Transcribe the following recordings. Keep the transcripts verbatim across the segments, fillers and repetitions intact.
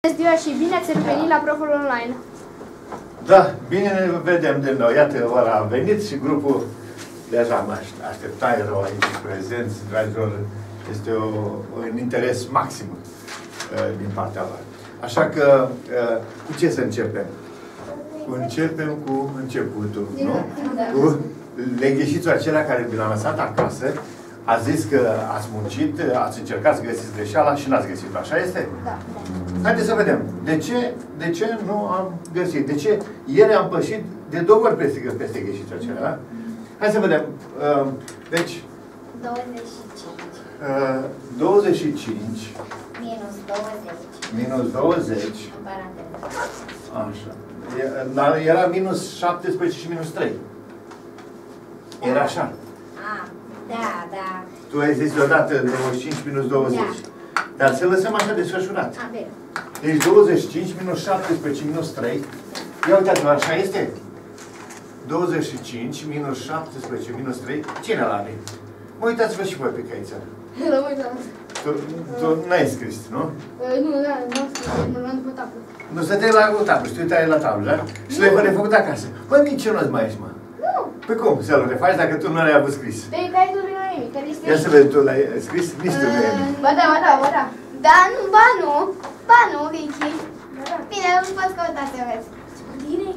Bună ziua și bine ați revenit la Proful Online. Da, bine ne vedem din nou. Iată, ora a venit și grupul deja mă aștepta, erau aici prezenți, dragilor. Este o, un interes maxim uh, din partea lor. Așa că, uh, cu ce să începem? Începem cu începutul, nu? Cu legheșițul acela care vi l-am lăsat acasă. A zis că ați muncit, ați încercat să găsiți greșeala și n-ați găsit. Așa este? Da. Haideți să vedem. De ce, de ce nu am găsit? De ce ieri am pășit de două ori peste, peste gheșițul acela? Da? Hai să vedem. Uh, deci... douăzeci și cinci. Uh, douăzeci și cinci. Minus douăzeci. Minus douăzeci. În paranteză. Așa. Dar era minus șaptesprezece și minus trei. Era așa. Ah, da, da. Tu ai zis deodată douăzeci și cinci minus douăzeci. Da. Dar să lăsăm așa desfășurat. A, bine. Deci douăzeci și cinci minus șaptesprezece minus trei. Ia uitați-vă, așa este? douăzeci și cinci minus șaptesprezece minus trei. Cine l-are? Mă uitați-vă și voi pe caiță. L-am uitat. Tu, tu n-ai scris, nu? Nu, da, nu am scris, nu l-am după tablă. Nu, stăteai la o tablă și tu uitai la tablă, da? Și le-ai refăcut acasă. Bă, nici eu nu-ți mai ești, mă. Nu. Păi cum să le faci dacă tu nu l-ai avut scris? Pe caietul lui Noemi, care este Ia să vezi, tu l-ai scris? Nici tu nu ai. Ba da, ba da, ba da. Da, nu, ba nu. Ba nu, Vicky. Bine, nu poți căuta să vezi. Bine.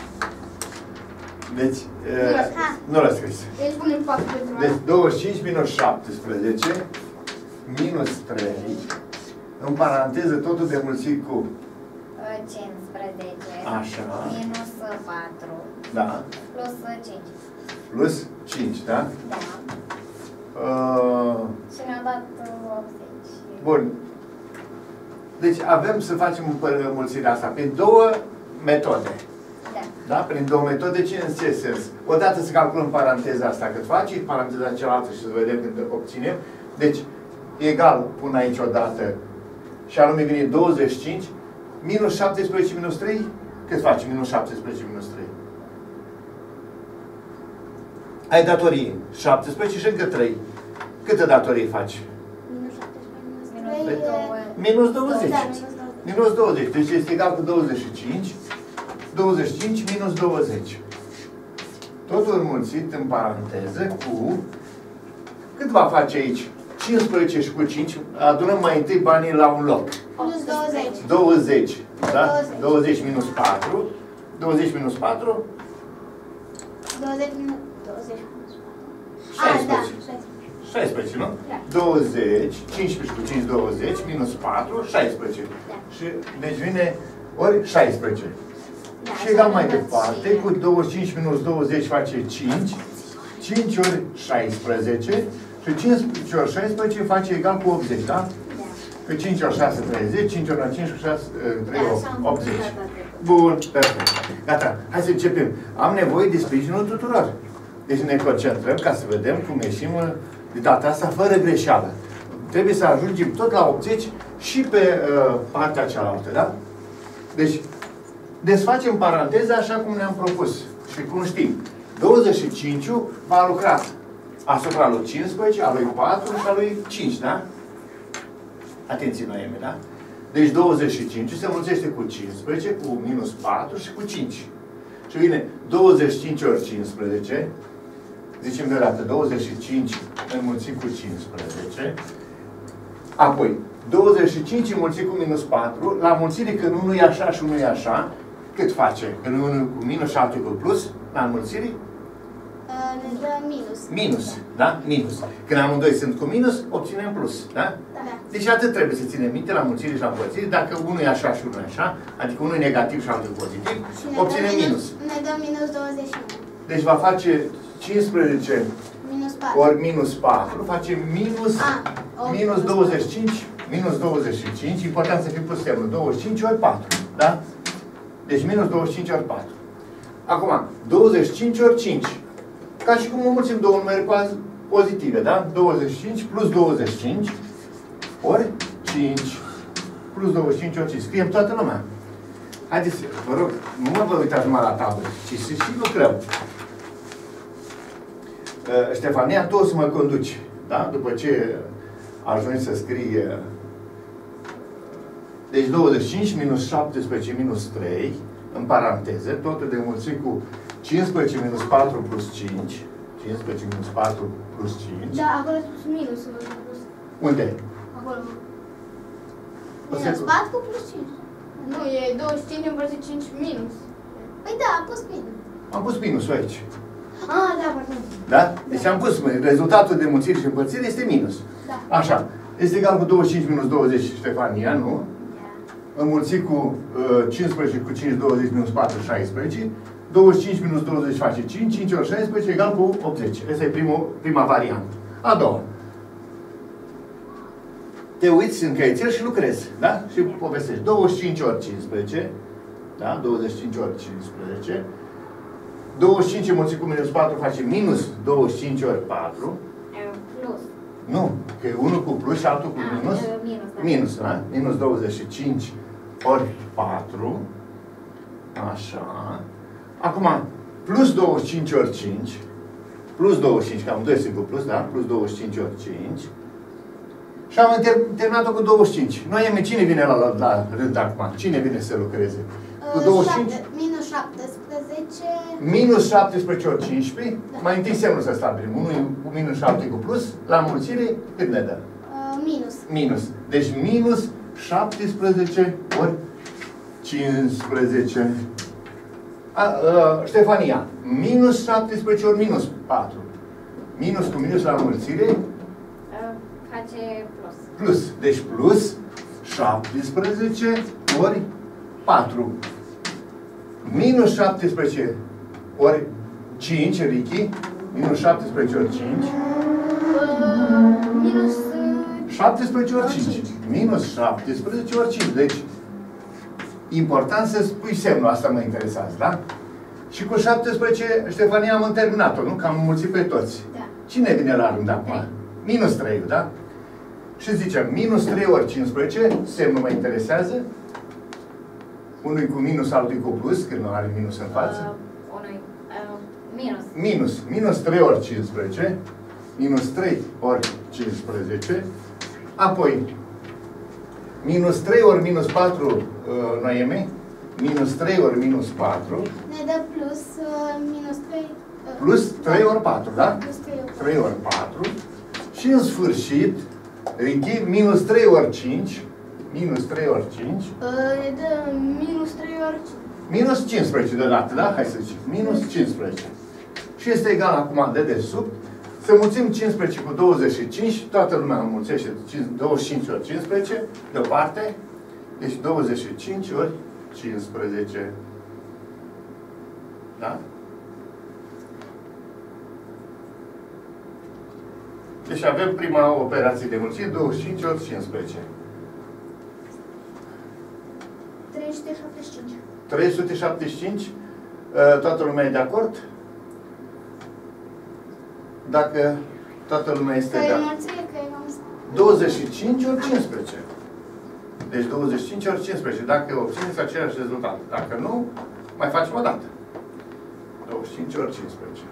Deci, uh, nu l-ai scris. Deci punem patru pentru Deci douăzeci și cinci minus șaptesprezece minus trei. În paranteză, totul de mulțit cu... cincisprezece. Așa. Minus patru. Da. Plus cinci. Plus cinci, da? Da. Uh, Și ne-au dat optzeci. bun. Deci avem să facem mulțirea asta prin două metode. Da. Da? Prin două metode, ce în ce sens? Odată să calculăm paranteza asta cât face, paranteza cealaltă și să vedem când obținem. Deci, egal, pun aici odată, și anume vine douăzeci și cinci, minus șaptesprezece minus trei, cât face minus șaptesprezece minus trei? Ai datorie șaptesprezece și încă trei. Câte datorii faci? Minus șaptesprezece, minus Minus trei. două. Minus douăzeci. Da, minus douăzeci. Minus douăzeci. Deci este egal cu douăzeci și cinci. douăzeci și cinci minus douăzeci. Totul înmulțit în paranteză cu... Cât va face aici? cincisprezece și cu cinci. Adunăm mai întâi banii la un loc. Plus douăzeci. douăzeci. Da? douăzeci. douăzeci minus patru. douăzeci minus patru. douăzeci minus douăzeci minus patru. șaisprezece. Ah, da, șaisprezece, nu? Da. douăzeci. cincisprezece cu cinci, douăzeci. Minus patru, șaisprezece. Da. Și deci vine ori șaisprezece. Da, Și egal mai și departe, și- cu douăzeci și cinci minus douăzeci face cinci. cinci ori șaisprezece. Și cincisprezece ori șaisprezece face egal cu optzeci, da? Da. Că cinci ori șase, treizeci. cinci ori cinci, șase, trei, Da, așa am optzeci. făcut toate. Bun, perfect. Gata, hai să începem. Am nevoie de sprijinul tuturor. Deci ne concentrăm ca să vedem cum ieșim de data asta fără greșeală. Trebuie să ajungem tot la optzeci și pe uh, partea cealaltă, da? Deci, desfacem paranteza așa cum ne-am propus. Și cum știm, douăzeci și cinci va lucra asupra lui cincisprezece, a lui patru și a lui cinci, da? Atenție, Noemi, da? Deci douăzeci și cinci se mulțește cu cincisprezece, cu minus patru și cu cinci. Și vine douăzeci și cinci ori cincisprezece. Zicem de dată, douăzeci și cinci înmulțit cu cincisprezece. Apoi, douăzeci și cinci înmulțit cu minus patru. La mulțire, când unul e așa și unul e așa, cât face? Când unul cu minus și altul cu plus, la înmulțire? Ne dă minus. Minus, da? Minus. Când amândoi sunt cu minus, obținem plus, da? Da. Deci atât trebuie să ținem minte la mulțire și la împărțire. Dacă unul e așa și unul e așa, adică unul e negativ și altul e pozitiv, Și ne obținem dă minus. Ne dă minus douăzeci și unu. Deci va face cincisprezece Minus patru. ori minus patru, face minus, Ah, opt, minus minus douăzeci și cinci, minus douăzeci și cinci, important să fie pus semnul, douăzeci și cinci ori patru, da? Deci minus douăzeci și cinci ori patru. Acum, douăzeci și cinci ori cinci. Ca și cum înmulțim două numere pozitive, da? douăzeci și cinci plus douăzeci și cinci ori cinci plus douăzeci și cinci ori cinci. Scriem toată lumea. Haideți, vă rog, nu mă vă uitați numai la tablă, ci să și lucrăm. Uh, Ștefania, tu o să mă conduci, da? După ce ajungi să scrii Deci douăzeci și cinci minus șaptesprezece minus trei, în paranteze, totul de înmulțit cu cincisprezece minus patru plus cinci. cincisprezece minus patru plus cinci. Da, acolo sunt minus. Unde? Acolo. O să- Minus patru plus cinci. Nu, e douăzeci și cinci împărțit cinci minus. Păi da, am pus minus. Am pus minusul aici. Ah, da, pardon. Da? Deci am pus, rezultatul de înmulțire și împărțire este minus. Da. Așa. Este egal cu douăzeci și cinci minus douăzeci, Ștefania, nu? Înmulțit cu uh, cincisprezece cu cinci, douăzeci minus patru, șaisprezece. douăzeci și cinci minus douăzeci face cinci, cinci ori șaisprezece egal cu optzeci. Asta e primul, prima variantă. A doua. Te uiți în căițel și lucrezi, da? Și povestești. douăzeci și cinci ori cincisprezece, da? douăzeci și cinci ori cincisprezece. douăzeci și cinci înmulțit cu minus patru face minus douăzeci și cinci ori patru. Plus. Nu, că e unul cu plus și altul cu Ah, minus. minus, da. Minus, da? Minus douăzeci și cinci ori patru. Așa. Acum, plus douăzeci și cinci ori cinci. Plus douăzeci și cinci, că am doi singur plus, da? Plus douăzeci și cinci ori cinci. Și am ter- terminat-o cu douăzeci și cinci. Noi, cine vine la, la, la rând acum? Cine vine să lucreze? Cu Uh, douăzeci și cinci? șapte- Minus șaptesprezece. Minus șaptesprezece ori cincisprezece. Da. Mai întâi semnul să stabilim. unu cu minus șapte cu plus. La mulțire, cât ne dă? Uh, minus. Minus. Deci minus șaptesprezece ori cincisprezece. A, a, Ștefania. Minus șaptesprezece ori minus patru. Minus cu minus la mulțire. Uh, face plus. Plus. Deci plus șaptesprezece ori patru. Minus șaptesprezece ori cinci, Ricky. Minus șaptesprezece ori cinci. Uh, minus... uh, șaptesprezece ori ori cinci. cinci. Minus șaptesprezece ori cinci. Deci, important să spui semnul, asta mă interesează, da? Și cu șaptesprezece, Ștefania, am terminat-o, nu? Că am mulțit pe toți. Da. Cine vine la rând acum? Minus trei, da? Și zicem, minus trei ori cincisprezece, semnul mă interesează. Unul cu minus, altul cu plus, când nu are minus în față. Uh, unui, uh, minus. Minus. Minus trei ori cincisprezece. Minus trei ori cincisprezece. Apoi, minus trei ori minus patru, uh, Noemi. Minus trei ori minus patru. Ne dă plus uh, minus trei. Uh, Plus trei ori patru, da? Plus trei ori. trei ori patru. Și în sfârșit, Ricky, minus trei ori cinci. Minus trei ori cinci. Uh, ne dă minus trei ori cinci. Minus cincisprezece deodată, da? Hai să zicem. Minus cincisprezece. Și este egal acum de desubt. Să mulțim cincisprezece cu douăzeci și cinci. Toată lumea înmulțește douăzeci și cinci ori cincisprezece. Deoparte. Deci douăzeci și cinci ori cincisprezece. Da? Deci avem prima operație de mulțire, douăzeci și cinci ori cincisprezece. trei sute șaptezeci și cinci. trei sute șaptezeci și cinci. Toată lumea e de acord? Dacă toată lumea este Că de e acord. mulțire, că e am zis. douăzeci și cinci ori cincisprezece. Deci douăzeci și cinci ori cincisprezece. Dacă obțineți același rezultat. Dacă nu, mai facem o dată. douăzeci și cinci ori cincisprezece.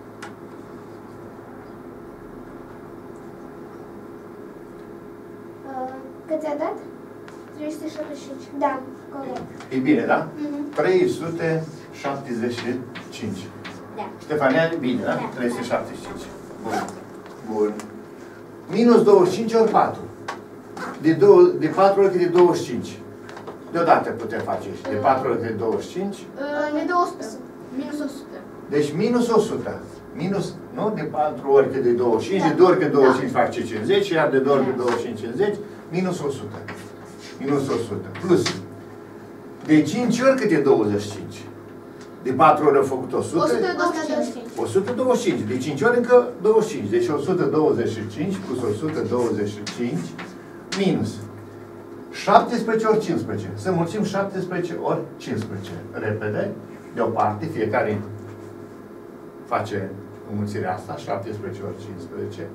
Uh, cât ți-a dat? trei sute șaptezeci și cinci. Da, corect. E bine, da? Mhm. trei sute șaptezeci și cinci. Da. Ștefania, e bine, da? Da. trei sute șaptezeci și cinci. Bun. Bun. Minus douăzeci și cinci ori patru. De, două, de patru ori cât de douăzeci și cinci. Deodată putem face și de patru ori cât de douăzeci și cinci. Uh, ne dă o sută. Minus o sută. Deci minus o sută. Minus, nu? De patru ori cât de douăzeci și cinci, Da. de două ori cât de douăzeci și cinci Da. face cincizeci, iar de două ori cât de douăzeci și cinci, cincizeci, minus o sută. Minus o sută. Plus. De cinci ori cât de douăzeci și cinci. De patru ori au făcut o sută. o sută douăzeci și cinci. o sută douăzeci și cinci. De cinci ori încă douăzeci și cinci. Deci o sută douăzeci și cinci plus o sută douăzeci și cinci minus șaptesprezece ori cincisprezece. Să mulțim șaptesprezece ori cincisprezece. Repede. Deoparte, fiecare face înmulțirea asta. șaptesprezece ori cincisprezece.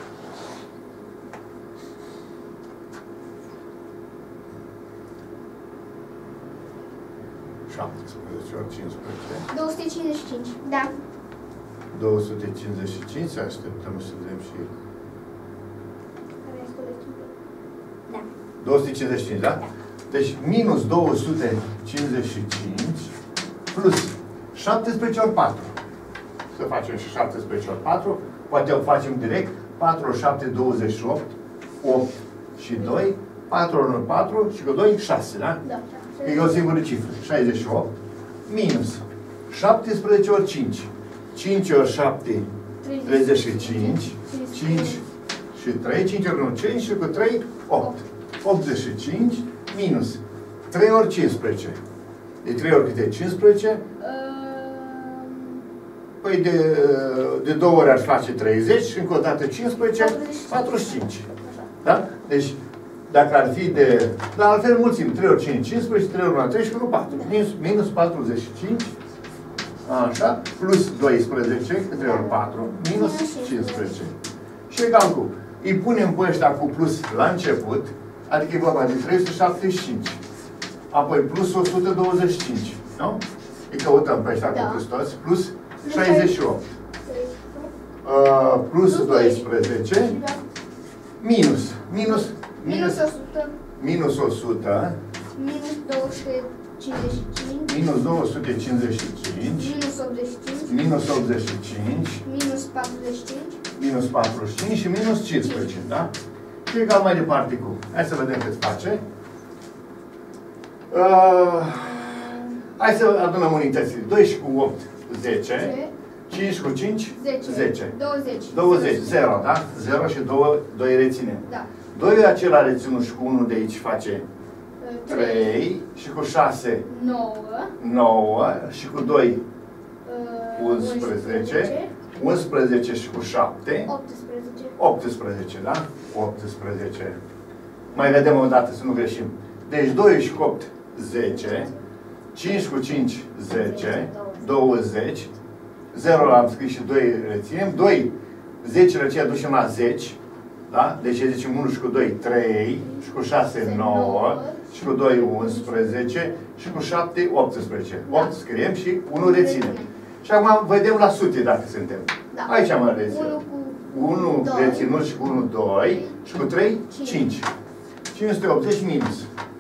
șaptesprezece ori cincisprezece. două sute cincizeci și cinci. Da. două sute cincizeci și cinci. Să așteptăm să vedem și... Care este colectivul? Da. două sute cincizeci și cinci, da? Da. Deci minus două sute cincizeci și cinci plus șaptesprezece ori patru. Să facem și șaptesprezece ori patru. Poate o facem direct. patru ori șapte, douăzeci și opt. opt și doi. patru ori patru și cu doi, șase, da? Da. E o singură cifră. șaizeci și opt. Minus șaptesprezece ori cinci. cinci ori șapte, treizeci și cinci. cinci și trei. cinci ori unu, cinci și cu trei, opt. optzeci și cinci minus trei ori cincisprezece. De trei ori câte cincisprezece? Păi de, de două ori aș face treizeci și încă o dată cincisprezece, patruzeci și cinci. Da? Deci, dacă ar fi de... Dar altfel mulțim. trei ori cinci, cincisprezece, trei ori unu, trei și unu, patru. Minus, minus patruzeci și cinci. Așa. Plus doisprezece, trei ori patru. Minus cincisprezece. Și egal cu... Îi punem pe ăștia cu plus la început. Adică e vorba de trei sute șaptezeci și cinci. Apoi plus o sută douăzeci și cinci. Nu? Îi căutăm pe ăștia da. Cu plus toți. Plus șaizeci și opt. Uh, plus doisprezece. Minus. Minus. Minus o sută. Minus o sută. Minus două sute cincizeci și cinci. Minus două sute cincizeci și cinci. Minus optzeci și cinci. Minus optzeci și cinci. Minus patruzeci și cinci. Minus patruzeci și cinci și minus cincisprezece, da? Și egal mai departe cu. Hai să vedem cât face. Uh, hai să adunăm unitățile. doi și cu opt, zece. cinci cu cinci, zece. douăzeci. douăzeci, zero, da? zero și doi, doi reținem. Da. doi e acela reținut și cu unu de aici face trei și cu șase, nouă. nouă și cu doi, Uh, unsprezece. unsprezece și cu șapte, optsprezece. optsprezece, da? optsprezece. Mai vedem o dată să nu greșim. Deci doi și cu opt, zece. cinci cu cinci, zece. douăzeci. zero l-am scris și doi reținem. doi, zece răcea ducem la zece. Da? Deci zicem unu și cu doi, trei. Și cu șase, nouă. Și cu doi, unsprezece. Și cu șapte, optsprezece. opt scriem și unu reținem. Și acum vedem la sute dacă suntem. Da. Aici am reținut. unu cu unu reținut și cu unu, doi. Și cu trei, cinci. cinci sute optzeci minus.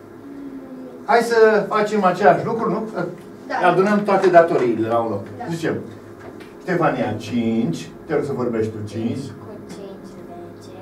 Hai să facem același lucru, nu? Da. Adunăm toate datoriile la un loc. Da. Zicem, Ștefania, cinci. Te rog să vorbești tu, cinci. Cu cinci, zece.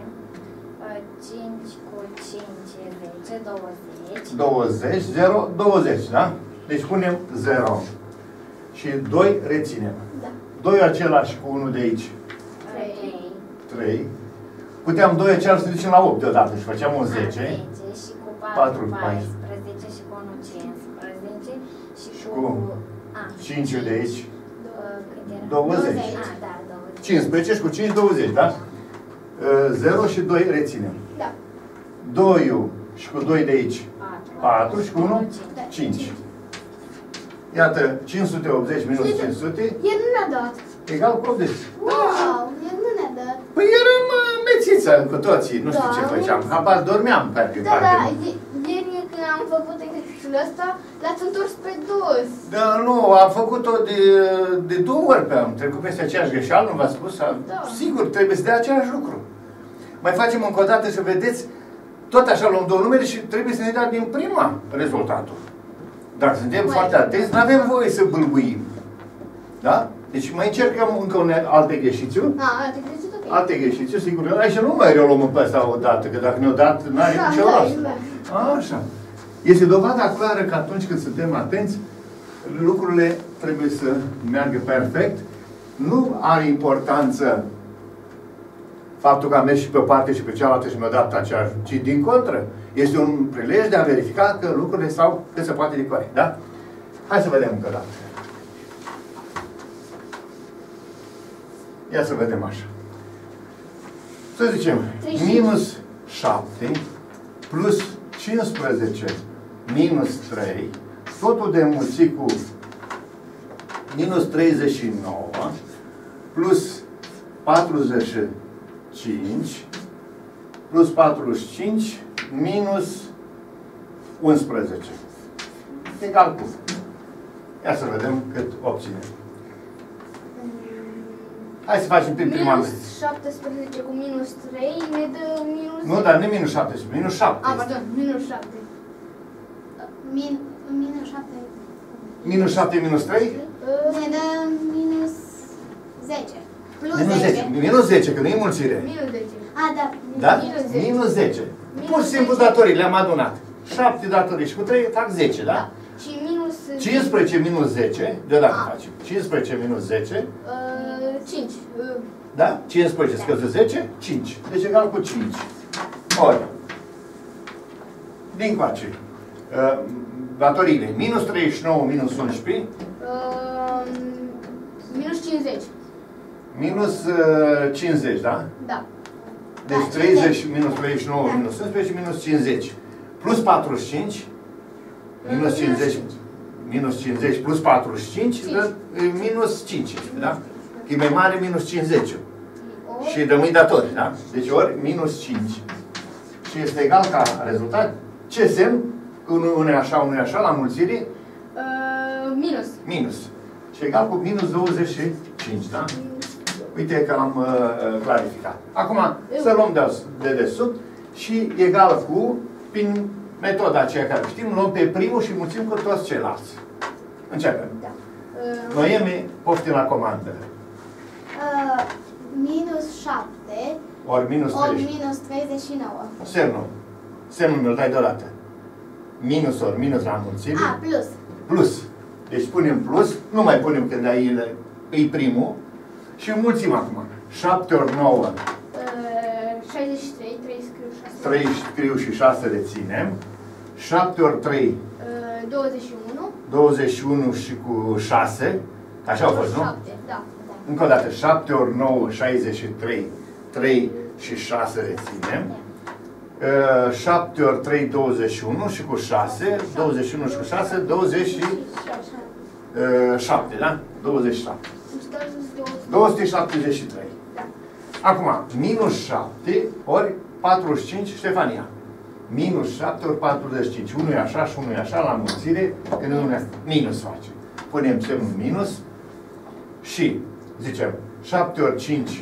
cinci cu cinci, zece, douăzeci. douăzeci, zero, douăzeci, da? Deci punem zero. Și doi reținem. Da. doi același cu unu de aici. trei. trei. Puteam doi același să ducem la opt deodată și făceam un zece. zece și cu patru, paisprezece și cu unu, cincisprezece și Și cu... cu A, cinci de aici. cât era? douăzeci. A, da, douăzeci. cincisprezece și cu cinci, douăzeci, da? zero și doi reținem. Da. doi și cu doi de aici. patru. patru și cu unu, cinci. cinci. Iată, cinci sute optzeci minus cinci sute, El nu ne-a dat. egal cu optzeci. Wow, el nu ne-a dat. Păi eram mețiță cu toții, nu știu Da. ce făceam. Habar dormeam pe prin Da, da, parte. i- ieri când am făcut exercițiul ăsta, l-ați întors pe dos. Da, nu, am făcut-o de, de două ori pe am trecut peste aceeași greșeală, nu v-am spus? Da. Sigur, trebuie să dea același lucru. Mai facem încă o dată să vedeți, tot așa luăm două numere și trebuie să ne dea din prima rezultatul. Dacă suntem Mai foarte atenți, nu avem voie să bâlbuim. Da? Deci mai încercăm încă un alt exercițiu. A, alte greșit, ok. Alt exercițiu, sigur. Aici nu mai reluăm pe asta o dată, că dacă ne-o dat, n-are Da, nicio da, rost. exact. Așa. Este dovada clară că atunci când suntem atenți, lucrurile trebuie să meargă perfect. Nu are importanță faptul că am mers și pe o parte și pe cealaltă și mi-a dat aceeași, ci din contră. Este un prilej de a verifica că lucrurile stau cât se poate de corect. Da? Hai să vedem încă o dată. Ia să vedem așa. Să zicem, minus șapte plus cincisprezece minus trei, totul de înmulțit cu minus treizeci și nouă plus patruzeci și cinci plus patruzeci și cinci minus unsprezece. Egal cu. Ia să vedem cât obținem. Hai să facem prin prima Minus dată. șaptesprezece cu minus trei ne dă minus... Nu, dar nu minus șaptesprezece, minus șapte. A, pardon, minus șapte. Min, minus șapte. Minus șapte, minus trei? Ne dă minus zece. Plus Minus zece. zece. Minus zece, că nu e mulțire. Minus zece. A, da. Da? Minus zece. Minus zece. Minus Pur și simplu zece. datorii le-am adunat. șapte datorii și cu trei fac zece, da? Și minus... cincisprezece minus zece, deodată Ah. facem. cincisprezece minus zece, Uh, cinci. Uh, da? cincisprezece scăzut zece, cinci. Deci egal cu cinci. Ori, din coace, uh, datoriile, minus treizeci și nouă minus unsprezece, uh, minus cincizeci. minus uh, cincizeci, da? Da. Deci Da, treizeci minus treizeci și nouă minus unsprezece minus cincizeci. Plus patruzeci și cinci, minus cincizeci, minus cincizeci plus patruzeci și cinci, dă, e, minus cinci, da? E mai mare minus cincizeci. Și rămâi datori, da? Deci ori minus cinci. Și este egal ca rezultat. Ce semn? Unul e așa, unul e așa, la mulțire? Uh, minus. Minus. Și egal cu minus douăzeci și cinci, da? Uite că l-am uh, clarificat. Acum să luăm de, de desubt și egal cu, prin metoda aceea care știm, luăm pe primul și mulțim cu toți ceilalți. Începem. Da. Uh, Noemi, poftim la comandă. Uh, minus șapte. Ori minus Ori treizeci. minus treizeci și nouă. Semnul. Semnul mi-l dai deodată. Minus ori minus la mulțime. A, plus. Plus. Deci punem plus, nu mai punem când ai e primul. Și înmulțim acum. șapte ori nouă, uh, șaizeci și trei, trei scriu șase. trei scriu și șase reținem. șapte ori trei, Uh, douăzeci și unu. douăzeci și unu și cu șase. Așa au fost, nu? șapte, da. Da. Încă o dată. șapte ori nouă, șaizeci și trei. trei și șase reținem. Uh, șapte ori trei, douăzeci și unu și cu șase. douăzeci și unu și cu șase, douăzeci și șapte, da? douăzeci și șapte. două sute șaptezeci și trei. Da. Acum, minus șapte ori patruzeci și cinci, Ștefania. Minus șapte ori patruzeci și cinci. Unul e așa și unul e așa, la mulțire, când unul e minus face. Punem semnul minus și zicem șapte ori cinci,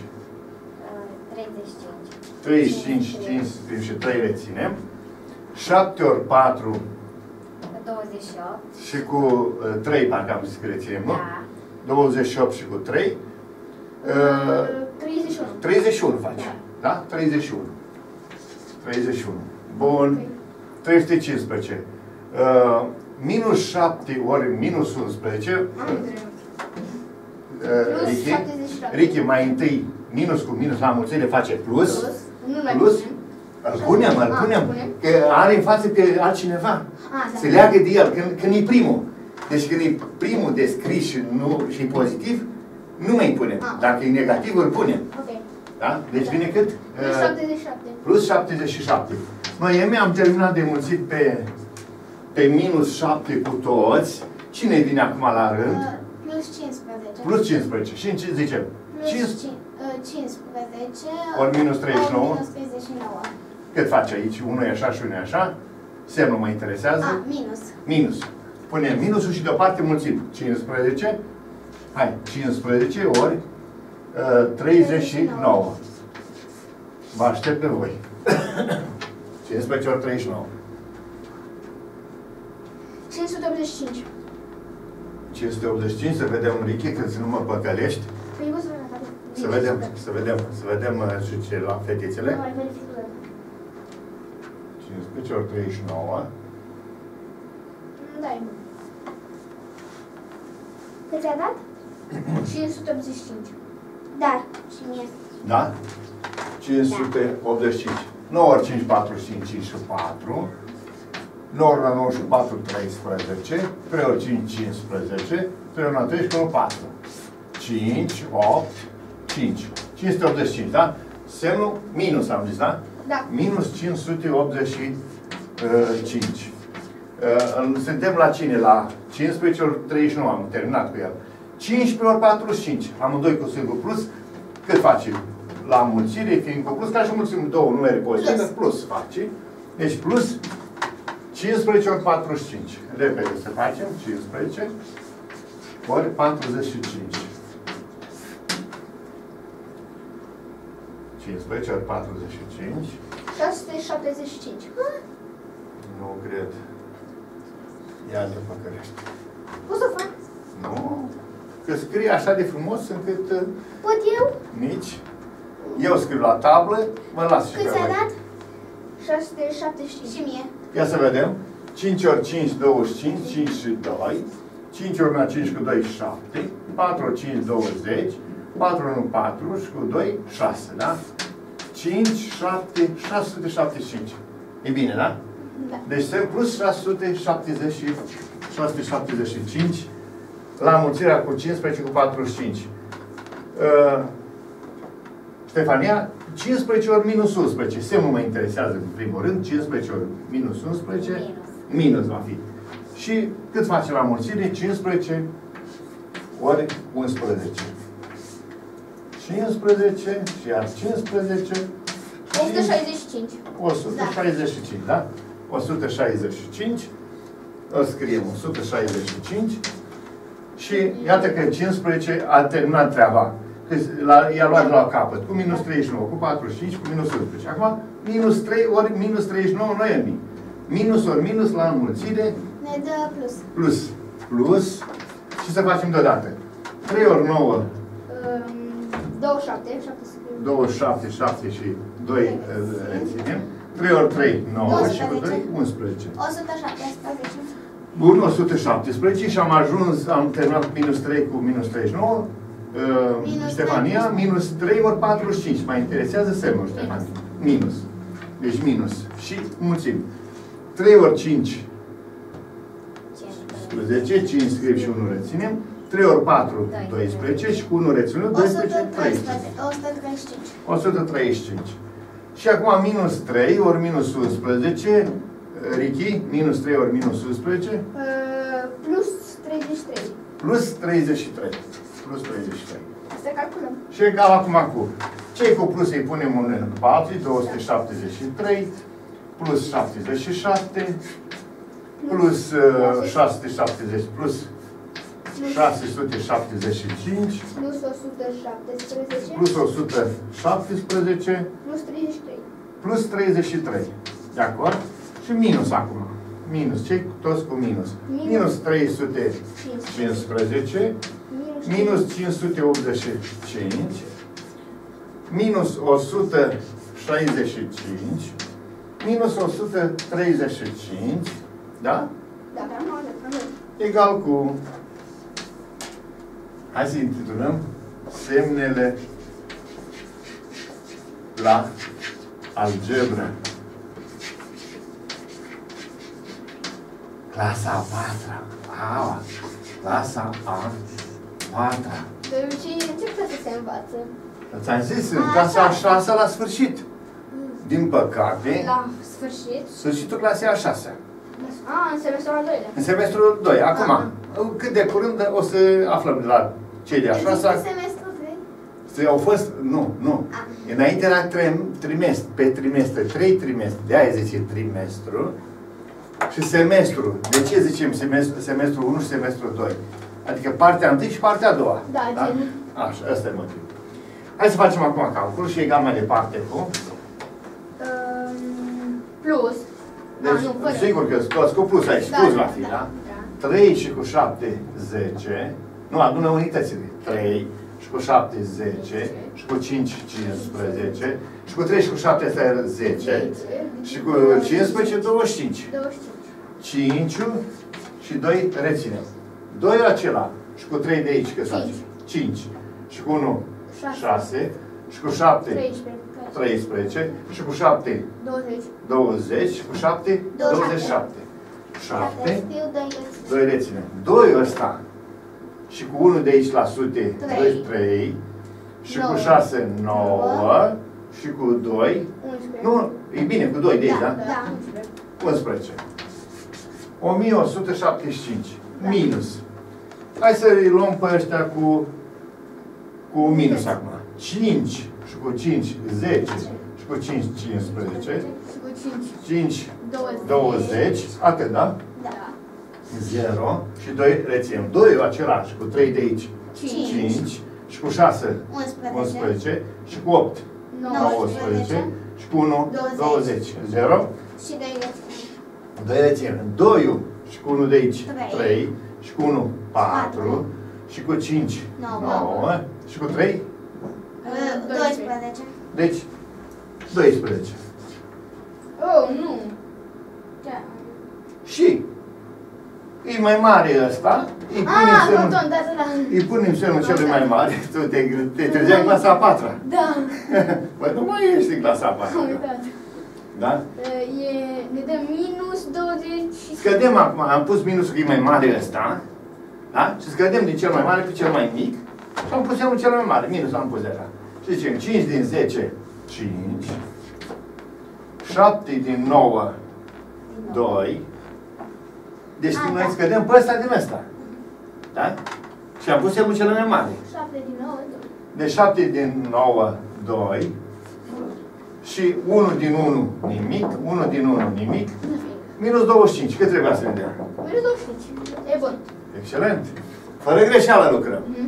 treizeci și cinci. treizeci și cinci și trei reținem. șapte ori patru douăzeci și opt. și cu uh, trei, parcă am zis că reținem, nu? Da. douăzeci și opt și cu trei. Uh, treizeci și unu. treizeci și unu face. Da? treizeci și unu. treizeci și unu. Bun. trei sute cincisprezece. Uh, minus șapte ori minus unsprezece. Uh, Plus Ricky, șaptezeci și șapte. Ricky, mai întâi minus cu minus la mulțire face plus. Plus. Nu mai Plus. punem. Îl punem, îl Ah, punem. punem. Că are în față pe altcineva. Ah, da. Se leagă de el, când, când e primul. Deci când e primul descris și, nu, și e pozitiv, nu mai punem. Ah. Dacă e negativ, îl punem. Ok. Da? Deci vine cât? Plus Uh, șaptezeci și șapte. plus șaptezeci și șapte. Noi am terminat de mulțit pe, pe minus șapte cu toți. Cine vine acum la rând? Uh, plus cincisprezece. Plus cincisprezece. Și în ce zicem? Plus cinci cin- uh, cincisprezece. ori minus treizeci și nouă. Ori minus treizeci și nouă. Cât face aici? Unul e așa și unul e așa. Semnul mă interesează. A, minus. Minus. Punem minusul și deoparte mulțim. cincisprezece. Hai, cincisprezece ori uh, treizeci și nouă. Vă aștept pe voi. cincisprezece ori treizeci și nouă. cinci sute optzeci și cinci. cinci sute optzeci și cinci, să vedem, Ricky, când să nu mă păcălești. Păi vă să vedem. Să vedem, să vedem, să vedem uh, și ce la fetițele. Nu mai verific. cincisprezece ori treizeci și nouă. Da, e bun. Cât ți-a dat? cinci sute optzeci și cinci. Da, și mie. Da? cinci sute optzeci și cinci. nouă ori cinci, patruzeci și cinci, cinci și patru. nouă ori la nouă și patru, treisprezece. trei ori cinci, cincisprezece. trei ori la treisprezece, unu, patru. cinci, opt, cinci. cinci sute optzeci și cinci, da? Semnul minus, am zis, da? Da. Minus cinci sute optzeci și cinci. Uh, suntem la cine? La cincisprezece ori treizeci și nouă, am terminat cu el. cincisprezece ori patruzeci și cinci, amândoi cu singur plus, cât face? La mulțire, fiind cu plus, ca și mulțim două numere pozitive, plus. plus face. Deci plus cincisprezece ori patruzeci și cinci. Repede să facem, cincisprezece ori patruzeci și cinci. cincisprezece ori patruzeci și cinci. șase sute șaptezeci și cinci. Nu cred. Ia de păcărește. Poți să fac? Nu. Că scrie așa de frumos încât uh, Pot eu? nici. Eu scriu la tablă, mă las și Cât pe ți-a voi. dat? șase sute șaptezeci și cinci. Și mie. Ia să vedem. cinci ori cinci, douăzeci și cinci, cinci și doi. cinci ori la cinci cu doi, șapte. patru ori cinci, douăzeci. patru ori unu, patru și cu doi, șase, da? cinci, șapte, șase sute șaptezeci și cinci. E bine, da? Da. Deci sunt plus șase sute șaptezeci și șase sute șaptezeci și cinci la mulțirea cu cincisprezece cu patruzeci și cinci. Uh, Ștefania, cincisprezece ori minus unsprezece. Semnul mă interesează în primul rând. cincisprezece ori minus unsprezece. Minus. Minus va fi. Și cât face la mulțire? cincisprezece ori unsprezece. cincisprezece și iar cincisprezece. o sută șaizeci și cinci. o sută șaizeci și cinci, da? o sută șaizeci și cinci. Îl scriem o sută șaizeci și cinci. Și iată că cincisprezece a terminat treaba. Că i-a luat la capăt. Cu minus treizeci și nouă, cu patruzeci și cinci, cu minus unsprezece. Acum, minus trei ori minus treizeci și nouă nu e nimic. Minus ori minus la înmulțire. Ne dă plus. Plus. Plus. Și să facem deodată. trei ori nouă. douăzeci și șapte. douăzeci și șapte, șapte și doi reținem. trei ori trei, nouă și cu doi, unsprezece. o sută șaptesprezece. Bun, o sută șaptesprezece și am ajuns, am terminat cu minus trei cu minus treizeci și nouă. Uh, Minus Ștefania, trei. minus trei ori patruzeci și cinci. Mă interesează semnul, Ștefania. Minus. Deci minus. Și mulțim. trei ori cinci, unsprezece, cinci scriem și unu reținem. trei ori patru, doisprezece și cu unu reținem, doisprezece, treisprezece. o sută treizeci și cinci. o sută treizeci și cinci. Și acum minus trei ori minus unsprezece. Ricky, minus trei ori minus unsprezece. Plus treizeci și trei. Plus treizeci și trei. Plus treizeci și trei. Să calculăm. Și egal acum cu cei cu plus îi punem unul după alții, două sute șaptezeci și trei, plus șaptezeci și șapte, plus uh, șase sute șaptezeci, plus șase sute șaptezeci și cinci, Plus o sută șaptesprezece. plus o sută șaptesprezece, Plus treizeci și trei. plus treizeci și trei. De acord? Și minus acum. Minus. Cei toți cu minus. Minus trei sute cincisprezece. Minus cinci sute optzeci și cinci, minus o sută șaizeci și cinci, minus o sută treizeci și cinci, da? Da, Egal cu... Hai să intitulăm semnele la algebră. Clasa a patra. A, clasa a patra. De obicei, în ce clasă se învață? Ți-am zis, în clasa a șasea la sfârșit. Din păcate, La sfârșit? sfârșitul clasei a șasea. A, în semestrul al doilea. În semestrul doi. Acum, cât de curând o să aflăm de la cei de a șasea. Semestrul trei? Au fost, nu, nu. Înainte era trimestru, pe trimestre, trei trimestre. De-aia zice trimestru. Și semestru. De ce zicem semestru, semestru unu și semestru doi? Adică partea întâi și partea a doua. Da, da? gen. Așa, ăsta e motivul. Hai să facem acum calcul și egal mai departe cu... Um, plus. Deci, A, nu, fără. sigur că toți cu plus aici, Da, plus da, va fi, da, da? da. trei și cu șapte, zece. Nu, adună unitățile. trei și cu șapte, zece. Și cu cinci, cincisprezece. Și cu trei și cu șapte, asta era zece. Și cu cincisprezece, douăzeci și cinci. douăzeci și cinci. cinci și doi reținem. doi acela. Și cu trei de aici, că s-a cinci. Și cu unu, șase. Și cu șapte, treisprezece. Și cu șapte, douăzeci. douăzeci. Și cu șapte, douăzeci și șapte. șapte. Scriu doi reținem. doi reținem. doi ăsta. Și cu unu de aici la sute, trei. trei. Și cu nouă. șase, nouă. Și cu doi. unsprezece. Nu, e bine, cu doi de aici, da? Da. unsprezece. o mie o sută șaptezeci și cinci. Da. Minus. Hai să îi luăm pe ăștia cu, cu minus acum. cinci și cu cinci, zece. Și cu cinci, cincisprezece. Și cu cinci. cinci, douăzeci. douăzeci. Atât, da? Da. zero. Și doi reținem. doi același. Cu trei de aici. cinci. cinci. Și cu șase, unsprezece. unsprezece. Și cu opt, nouăsprezece. Și cu unu, douăzeci. zero. Și doi reținem. doi reținem. doi Și cu unu de aici, trei. trei. Și cu unu, patru. patru. Și cu cinci, nouă. nouă. Și cu trei, doisprezece. deci doisprezece. Oh, nu. Da. Și e mai mare ăsta, îi punem Ah, semnul, conton, da, da, da. îi punem semnul cel mai mare. Tu te, te trezea în clasa a patra. Da. Păi nu mai ești în clasa a patra. Am uitat. Da? E, ne dă minus douăzeci și... Scădem acum, am pus minusul că e mai mare ăsta. Da? Și scădem din cel mai mare pe cel mai mic. Și am pus semnul cel mai mare. Minusul am pus deja. Și zicem cinci din zece, cinci. șapte din nouă, doi. Deci A, noi da. scădem pe ăsta din ăsta. Da? Și am pus semnul cel mai mare. șapte din nouă, doi. De șapte din nouă, doi. Și unu din unu, nimic. unu din unu, nimic. Minus douăzeci și cinci. Cât trebuia să ne dea? Minus douăzeci și cinci. E bun. Excelent. Fără greșeală lucrăm. Mhm.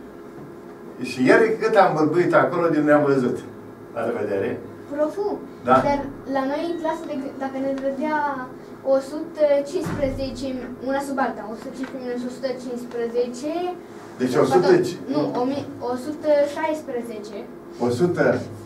Și ieri cât am bălbuit acolo din ne-am văzut. La revedere. Profu, Da. dar la noi în clasă, de, dacă ne dădea o sută cincisprezece, una sub alta, o sută cincisprezece minus o sută cincisprezece... Deci o sută... Pardon, nu, o mi- o sută șaisprezece. o sută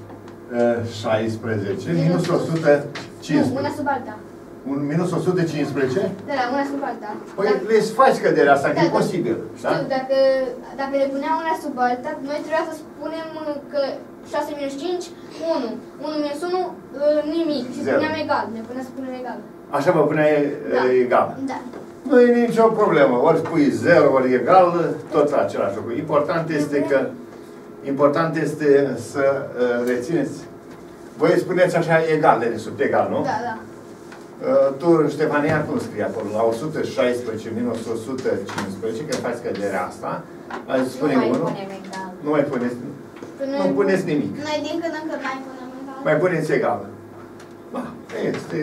șaisprezece minus o sută Nu, una cincisprezece. sub alta. Un minus o sută cincisprezece? Da, da, una sub alta. Păi Dacă- le faci căderea asta, că Da, e da. posibil. Da? Știu, dacă, dacă le puneam una sub alta, noi trebuia să spunem că șase minus cinci, unu. unu minus unu, nimic. Și Zero. spuneam egal. Ne punea să punem egal. Așa vă puneai Da. uh, egal. Da. Nu e nicio problemă. Ori spui zero, ori egal, tot același lucru. Important este că important este să uh, rețineți. Voi spuneți așa egal de sub egal, nu? Da, da. Uh, tu, Ștefania, cum scrie acolo? La o sută șaisprezece minus o sută cincisprezece, când faci căderea asta, azi Nu spune mai unu. punem egal. Nu mai puneți, Până nu puneți nimic. Noi din când în când mai punem egal. Mai puneți egal. Da, este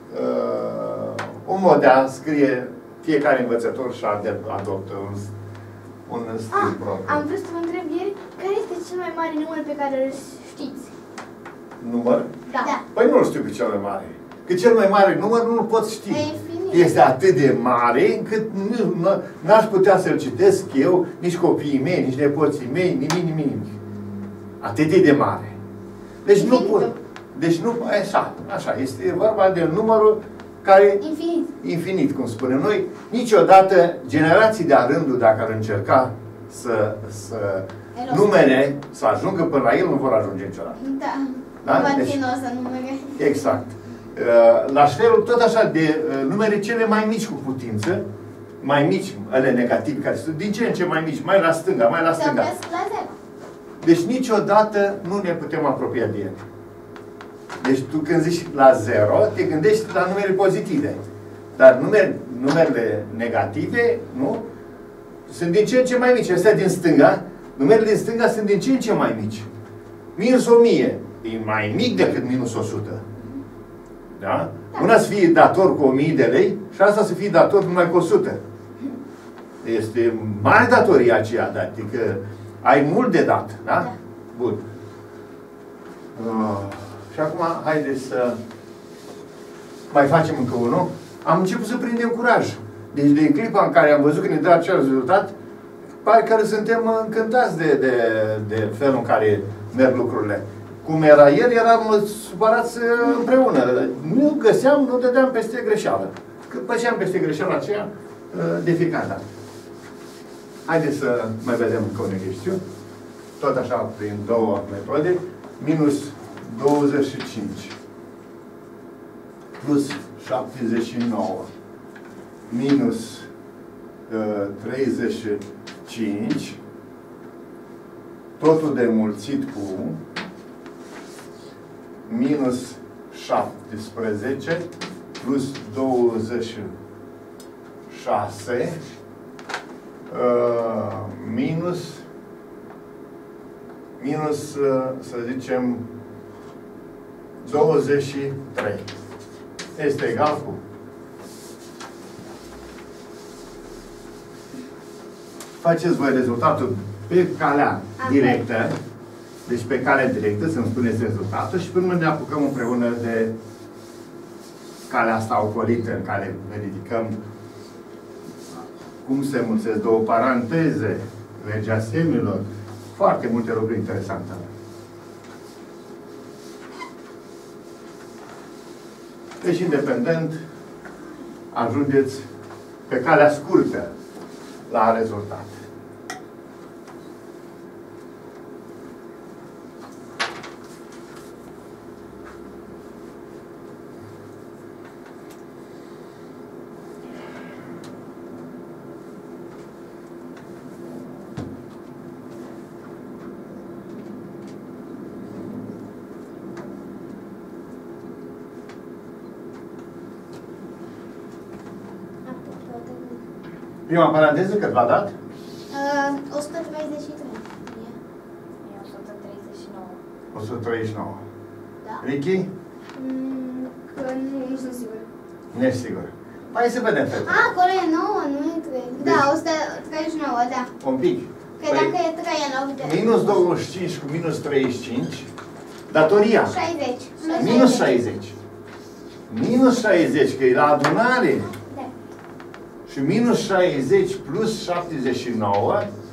uh, un mod de a scrie fiecare învățător și adoptă un, un stil Ah, propriu. am vrut să vă întreb ieri, care este cel mai mare număr pe care îl știți? Număr? Da. Da. Păi nu-l știu pe cel mai mare. Că cel mai mare număr nu-l pot ști. E infinit. Este atât de mare încât nu- nu- n-aș putea să-l citesc eu, nici copiii mei, nici nepoții mei, nimic, nimic, nimic. Atât e de mare. Deci nu Infinită. pot. Deci nu, așa, așa, este vorba de numărul care Infinit. infinit, cum spunem noi. Niciodată generații de-a rândul, dacă ar încerca să, să Erosi. numere, să ajungă până la el, nu vor ajunge niciodată. Da. Da? Va Deci- ține o să numere. Exact. Uh, La felul tot așa de uh, numere cele mai mici cu putință, mai mici, ale negative, care sunt din ce în ce mai mici, mai la stânga, mai la Se stânga. opresc la zero. Deci niciodată nu ne putem apropia de ele. Deci tu când zici la zero, te gândești la numere pozitive. Dar numere, numerele negative, nu? Sunt din ce în ce mai mici. Astea din stânga, numerele din stânga sunt din ce în ce mai mici. Minus o mie e mai mic decât minus o sută. Da? Una să fie dator cu o mie de lei și asta să fie dator numai cu o sută. Este mare datorie aceea, da? Adică ai mult de dat, da? Da. Bun. Uh, și acum, haideți să mai facem încă unul. Am început să prindem curaj. Deci, din clipa în care am văzut că ne dă acel rezultat, pare că suntem încântați de, de, de felul în care merg lucrurile. Cum era ieri, eram supărați împreună. Nu găseam, nu dădeam peste greșeală. Că pășeam peste greșeala aceea de fiecare dată. Haideți să mai vedem încă un exercițiu. Tot așa, prin două metode. Minus douăzeci și cinci. Plus șaptezeci și nouă. Minus uh, treizeci și cinci. Totul de mulțit cu minus șaptesprezece plus douăzeci și șase uh, minus minus, uh, să zicem, douăzeci și trei. Este egal cu faceți voi rezultatul pe calea directă, deci pe calea directă, să-mi spuneți rezultatul și până ne apucăm împreună de calea asta ocolită în care verificăm cum se mulțesc două paranteze, legea semnilor, foarte multe lucruri interesante. Deci, independent, ajungeți pe calea scurtă la rezultat. Prima paranteză, cât v-a dat? Uh, o sută treizeci și trei. E o sută treizeci și nouă. o sută treizeci și nouă. Da. Ricky? Mm, că nu, nu sunt sigură. Nesigur. Hai să vedem, fete. A, acolo e nouă, nu e trei. Da, o sută treizeci și nouă, da. Un pic. Că dacă e trei în loc de... Minus douăzeci și cinci cu minus treizeci și cinci. Datoria. șaizeci. Minus șaizeci. Minus șaizeci, că e la adunare. Da. Și minus șaizeci plus șaptezeci și nouă.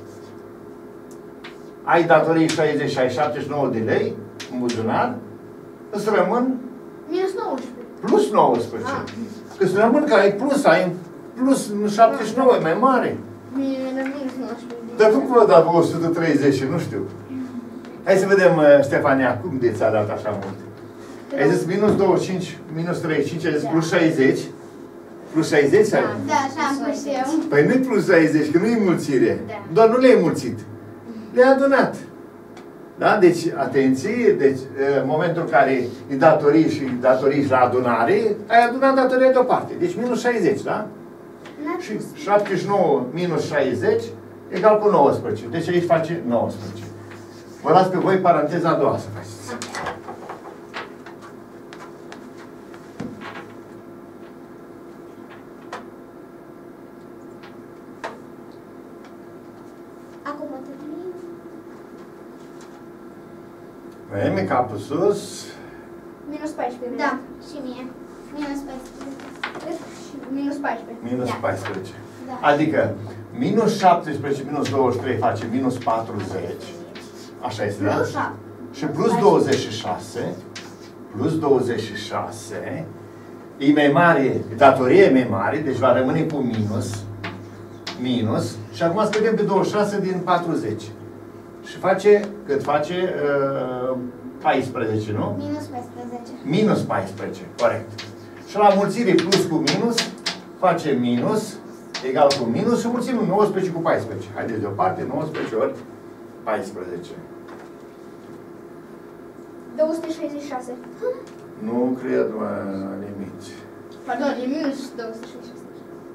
Ai datorii șaizeci și ai șaptezeci și nouă de lei în buzunar. Îți rămân Minus nouăsprezece. plus nouăsprezece. Ah. Că îți rămân că ai plus, ai plus șaptezeci și nouă, e mai mare. Mie mi-e minus nouăsprezece. Dar cum vă dat o sută treizeci? Nu știu. Hai să vedem, Ștefania, cum de ți-a dat așa mult? Ai zis minus douăzeci și cinci, minus treizeci și cinci, ai zis plus șaizeci. Plus șaizeci ai? Da, așa am spus și eu. Păi nu-i plus șaizeci, că nu e mulțire. Da. Doar nu le-ai mulțit. Le-ai adunat. Da? Deci, atenție, deci, în momentul în care e datorii și datorii și la adunare, ai adunat datoria deoparte. Deci minus șaizeci, da? Și șaptezeci și nouă minus șaizeci egal cu nouăsprezece. Deci aici face nouăsprezece. Vă las pe voi paranteza a doua să faceți. Acum o termin. Vreme, capul sus. Minus paisprezece. Da, și mie. Minus paisprezece. Minus paisprezece. Minus Da. paisprezece. Da. Adică, minus șaptesprezece minus douăzeci și trei face minus patruzeci. Așa este, da? Plus șapte. Și plus douăzeci și șase, plus douăzeci și șase, e mai mare, datoria e mai mare, deci va rămâne cu minus, minus, și acum scădem pe douăzeci și șase din patruzeci. Și face, cât face, uh, paisprezece, nu? Minus paisprezece. Minus paisprezece, corect. Și la mulțire plus cu minus, face minus, egal cu minus, și mulțim nouăsprezece cu paisprezece. Haideți deoparte, nouăsprezece ori paisprezece. două sute șaizeci și șase. Nu cred, mă, nimic. Pardon, e minus două sute șaizeci și șase.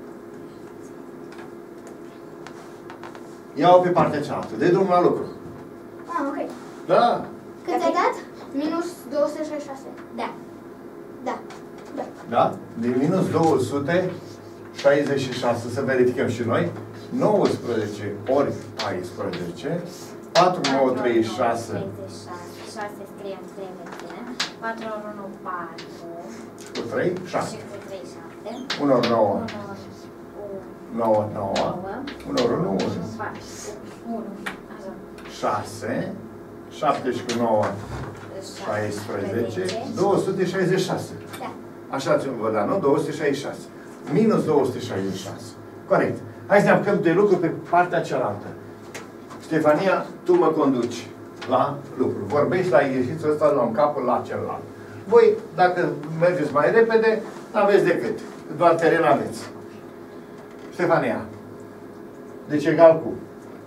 Ia-o pe partea cealaltă, dă drumul la lucru. Ah, ok. Da? Cât ți-a dat? Minus două sute șaizeci și șase. Da. Da. Da. Da? De minus două sute șaizeci și șase, să verificăm și noi. nouăsprezece ori paisprezece. patru, nouă, treizeci și șase. șase scriem trei menține. patru ori unu, patru. Cu trei, șase. Și cu trei, șapte. unu ori nouă, unu ori nouă, nouă. nouă. unu ori unu, unu, unu. patru. unu. Așa. șase. șapte și cu nouă, șaisprezece. două sute șaizeci și șase. Da. Așa ți vă da, nu? două sute șaizeci și șase. Minus două sute șaizeci și șase. Corect. Hai să ne apucăm de lucru pe partea cealaltă. Ștefania, tu mă conduci la lucru. Vorbești la exercițiul ăsta, luăm capul la celălalt. Voi, dacă mergeți mai repede, n-aveți decât. Doar teren aveți. Ștefania. Deci egal cu.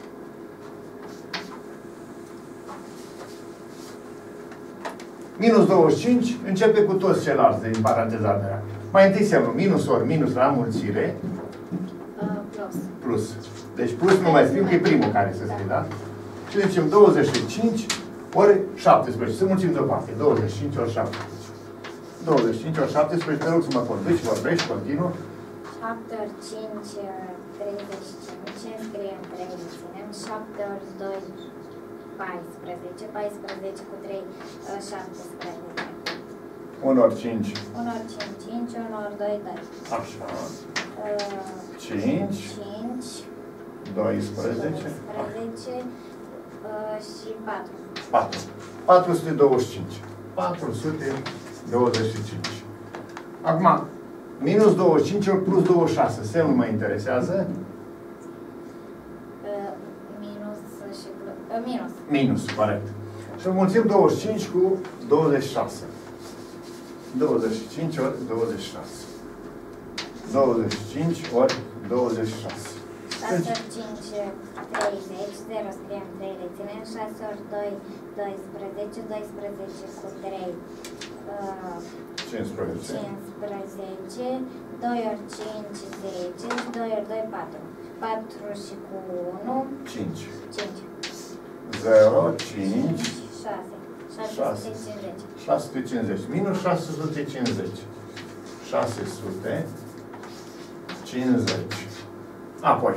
Minus douăzeci și cinci începe cu toți ceilalți din paranteza mea. Mai întâi semnul minus ori minus la mulțire. Uh, plus. Plus. Deci plus nu mai scriu, că e primul care se scrie, da? Și zicem douăzeci și cinci ori șaptesprezece. Să mulțim deoparte. douăzeci și cinci ori șaptesprezece. douăzeci și cinci ori șaptesprezece. Te rog să mă conduci, vorbești, continuu. șapte ori cinci, treizeci și cinci. Scriem trei, ținem. șapte ori doi, paisprezece. paisprezece cu trei, șaptesprezece. unu ori cinci. unu ori cinci, cinci. unu ori doi, doi. Așa. Uh, cinci. cinci. doisprezece. doisprezece uh, și patru. patru. patru sute douăzeci și cinci. patru sute douăzeci și cinci. Acum, minus douăzeci și cinci ori plus douăzeci și șase. Semnul mă interesează. Uh, minus și plus. Uh, minus. Minus, corect. Și înmulțim douăzeci și cinci cu douăzeci și șase. douăzeci și cinci ori douăzeci și șase. douăzeci și cinci ori douăzeci și șase. șase ori cinci, treizeci, zero scriem trei, reținem, șase ori doi, doisprezece, doisprezece cu trei, uh, cincisprezece. cincisprezece, doi ori cinci, zece, doi ori doi, patru. patru și cu unu, cinci. cinci. zero, cinci, șase. șase. șase sute cincizeci. Minus șase sute cincizeci. șase sute cincizeci. Apoi.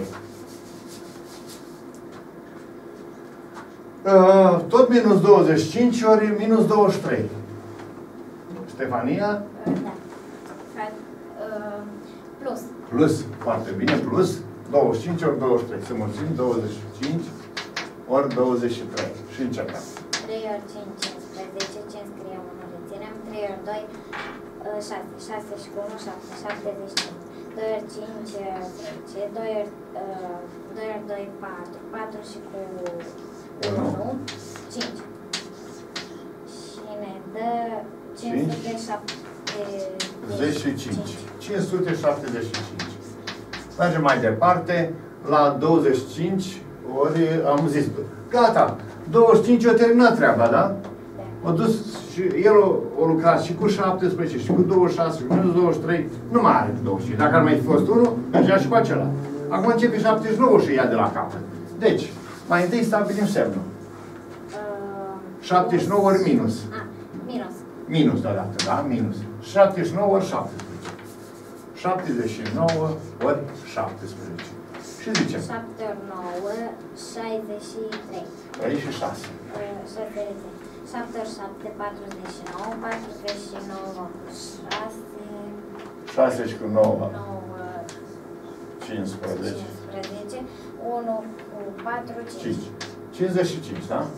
Uh, tot minus douăzeci și cinci ori minus douăzeci și trei. Ștefania? Da. Uh, plus. Plus. Foarte bine. Plus. douăzeci și cinci ori douăzeci și trei. Să mulțim douăzeci și cinci ori douăzeci și trei. Și încercăm. trei ori cinci, cincisprezece, cinci scriem unu, reținem, trei ori doi, șase, șase și cu unu, șapte, șaptezeci și cinci. doi ori cinci, zece, doi ori, uh, doi ori doi, patru, patru și cu unu, cinci. Și ne dă cinci sute șaptezeci și cinci. cinci sute șaptezeci și cinci. Mergem mai departe la douăzeci și cinci ori, am zis, gata, douăzeci și cinci a terminat treaba, da? A dus și el a lucrat și cu șaptesprezece, și cu douăzeci și șase, și cu minus douăzeci și trei, nu mai are douăzeci și cinci. Dacă ar mai fi fost unul, mergea și cu acela. Acum începe șaptezeci și nouă și ia de la capăt. Deci, mai întâi stabilim semnul. șaptezeci și nouă ori minus. Ah, minus. Minus deodată, da? Minus. șaptezeci și nouă ori șaptesprezece. șaptezeci și nouă ori șaptesprezece. Și zicem? șapte ori nouă, șaizeci și trei. trei și șase. șapte ori șapte, patruzeci și nouă, patruzeci și nouă cu șase, șase și cu nouă, nouă, cincisprezece. cincisprezece, unu cu patru, cinci. cinci. cincizeci și cinci, da?